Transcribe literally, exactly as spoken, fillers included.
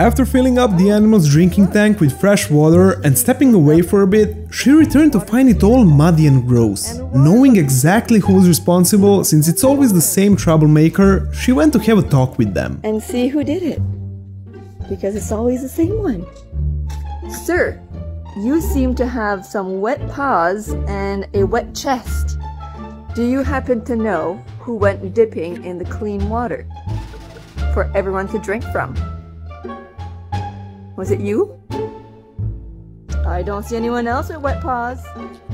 After filling up the animal's drinking tank with fresh water and stepping away for a bit, she returned to find it all muddy and gross. Knowing exactly who was responsible, since it's always the same troublemaker, she went to have a talk with them. And see who did it. Because it's always the same one. Sir, you seem to have some wet paws and a wet chest. Do you happen to know who went dipping in the clean water for everyone to drink from? Was it you? I don't see anyone else with wet paws.